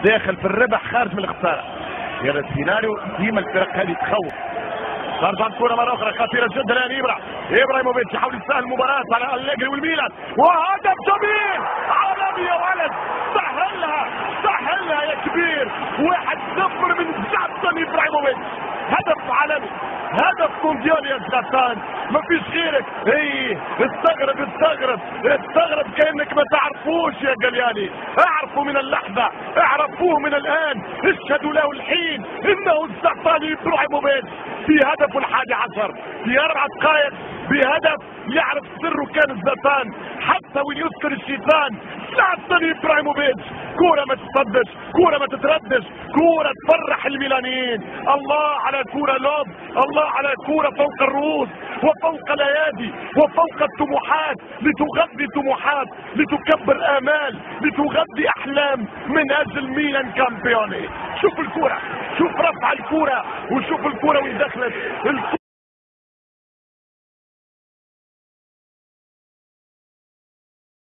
داخل في الربح خارج من الخساره. هذا السيناريو ديما الفرق هذه تخوف. ترجع الكره مره اخرى خطيره جدا الان ابراهيموفيتش يحاول يسهل المباراه على أليجري والميلان، وهدف جميل عالمي يا ولد. سهلها يا كبير. 1-0 من زلاتان ابراهيموفيتش. هدف عالمي، هدف مونديالي يا زلاتان، ما فيش غيرك. ايه استغرب كانك ما تعرفوش يا جلياني. اعرفوا من اللحظه، اعرفوه من الان، اشهدوا له الحين انه زلاتان ابراهيموفيتش في هدفه ال11 في 4 دقائق، بهدف يعرف سره كان زلاتان حتى وين يذكر الشيطان. زلاتان ابراهيموفيتش كوره ما تصدش، كوره ما تتردش، كوره تفرح الميلانيين. الله على كوره لوب، الله على كوره فوق الرؤوس وفوق الايادي وفوق الطموحات، لتغذي طموحات، لتكبر امال، لتغذي احلام من اجل ميلان كامبيوني. شوف الكوره، شوف رفع الكوره، وشوف الكوره وين دخلت.